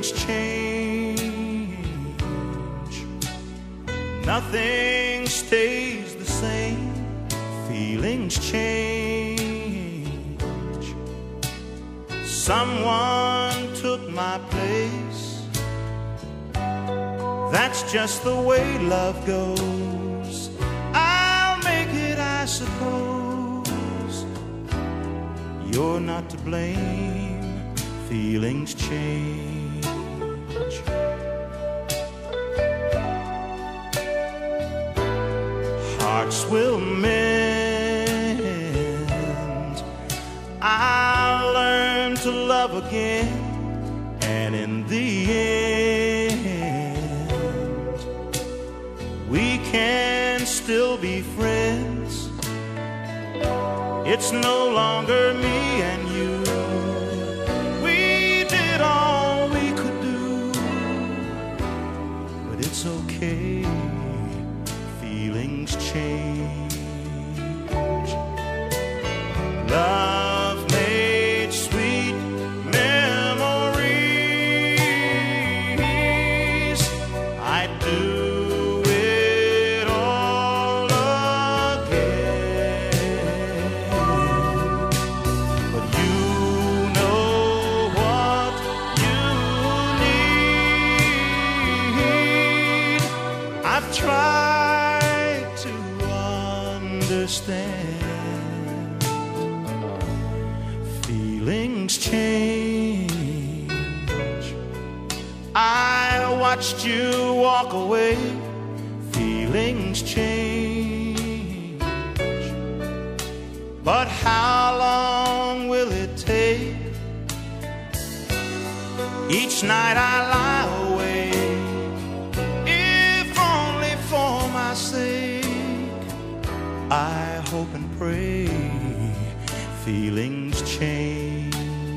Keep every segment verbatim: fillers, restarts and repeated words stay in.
Feelings change. Nothing stays the same. Feelings change. Someone took my place. That's just the way love goes. I'll make it, I suppose. You're not to blame. Feelings change. Hearts will mend. I'll learn to love again. And in the end, we can still be friends. It's no longer me and you. We did all we could do, but it's okay. Feelings change. Love made sweet memories. I'd do it all again. But you know what you need. I've tried to understand. Feelings change. I watched you walk away. Feelings change. But how long will it take? Each night I lie awake, if only for my sake. I hope and pray. Feelings change.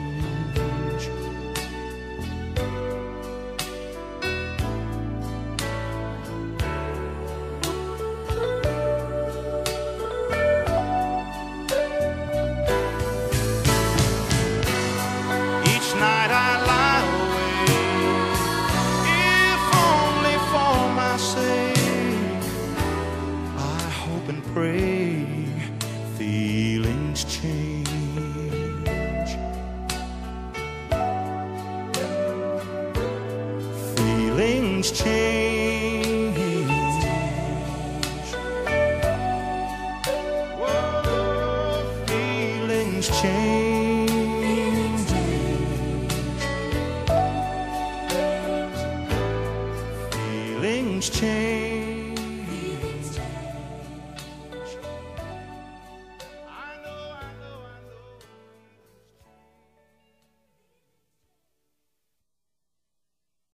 Each night I lie awake, if only for my sake. I hope and pray. Feelings change. Feelings change. Whoa, feelings change. Feelings change.